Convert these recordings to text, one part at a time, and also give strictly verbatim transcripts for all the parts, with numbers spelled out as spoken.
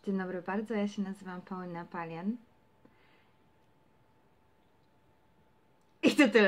Dzień dobry bardzo, ja się nazywam Paulina Palian. I to tyle.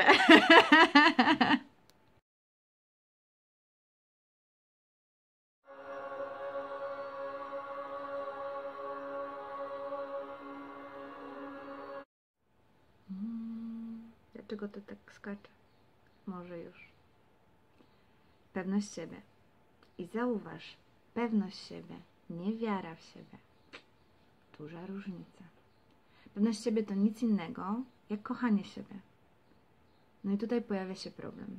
Dlaczego to tak skacze? Może już. Pewność siebie. I zauważ, pewność siebie, nie wiara w siebie. Duża różnica. Pewność siebie to nic innego, jak kochanie siebie. No i tutaj pojawia się problem.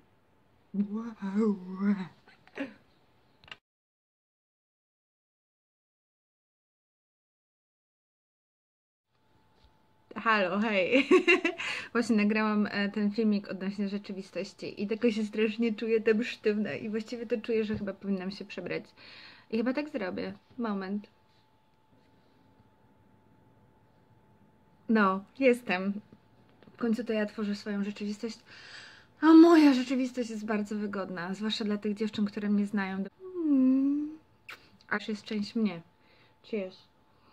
Halo, hej. Właśnie nagrałam ten filmik odnośnie rzeczywistości i tylko się strasznie czuję tam sztywna i właściwie to czuję, że chyba powinnam się przebrać. I chyba tak zrobię. Moment. No, jestem. W końcu to ja tworzę swoją rzeczywistość. A moja rzeczywistość jest bardzo wygodna, zwłaszcza dla tych dziewczyn, które mnie znają. Mm. Aż jest część mnie. Cheers.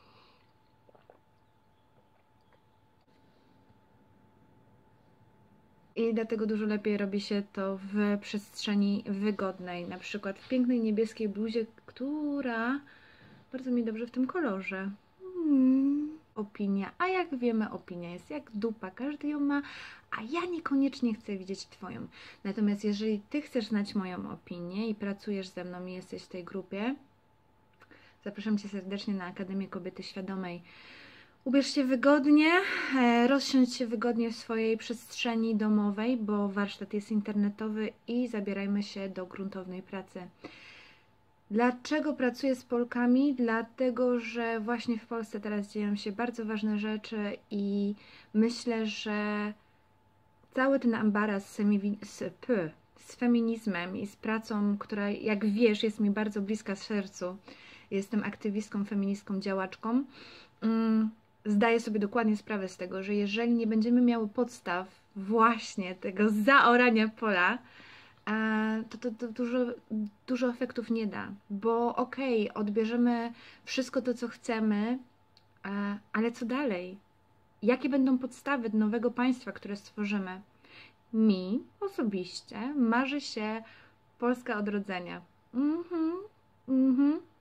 I dlatego dużo lepiej robi się to w przestrzeni wygodnej, na przykład w pięknej niebieskiej bluzie, która bardzo mi dobrze w tym kolorze. Hmm. Opinia, a jak wiemy, opinia jest jak dupa, każdy ją ma, a ja niekoniecznie chcę widzieć Twoją. Natomiast jeżeli Ty chcesz znać moją opinię i pracujesz ze mną i jesteś w tej grupie, zapraszam Cię serdecznie na Akademię Kobiety Świadomej. Ubierz się wygodnie, rozsiądź się wygodnie w swojej przestrzeni domowej, bo warsztat jest internetowy i zabierajmy się do gruntownej pracy. Dlaczego pracuję z Polkami? Dlatego, że właśnie w Polsce teraz dzieją się bardzo ważne rzeczy i myślę, że cały ten ambaras z, z, p, z feminizmem i z pracą, która, jak wiesz, jest mi bardzo bliska sercu, jestem aktywistką, feministką, działaczką, mm, zdaję sobie dokładnie sprawę z tego, że jeżeli nie będziemy miały podstaw właśnie tego zaorania pola, to, to, to dużo, dużo efektów nie da, bo okej, okay, odbierzemy wszystko to, co chcemy, ale co dalej? Jakie będą podstawy nowego państwa, które stworzymy? Mi osobiście marzy się Polska odrodzenia. Mhm, mhm.